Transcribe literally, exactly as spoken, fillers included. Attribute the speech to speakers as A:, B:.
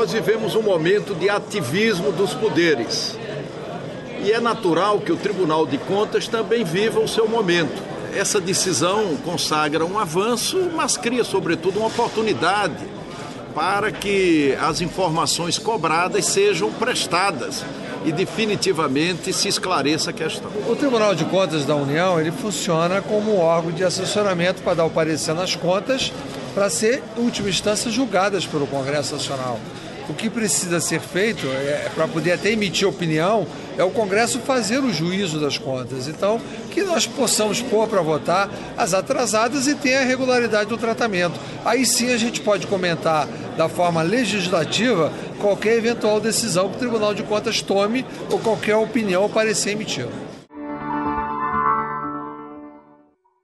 A: Nós vivemos um momento de ativismo dos poderes. E é natural que o Tribunal de Contas também viva o seu momento. Essa decisão consagra um avanço, mas cria, sobretudo, uma oportunidade para que as informações cobradas sejam prestadas e definitivamente se esclareça a questão.
B: O Tribunal de Contas da União, ele funciona como um órgão de assessoramento para dar o parecer nas contas, para ser, em última instância, julgadas pelo Congresso Nacional. O que precisa ser feito, é, para poder até emitir opinião, é o Congresso fazer o juízo das contas. Então, que nós possamos pôr para votar as atrasadas e ter a regularidade do tratamento. Aí sim a gente pode comentar da forma legislativa qualquer eventual decisão que o Tribunal de Contas tome ou qualquer opinião ou parecer emitido.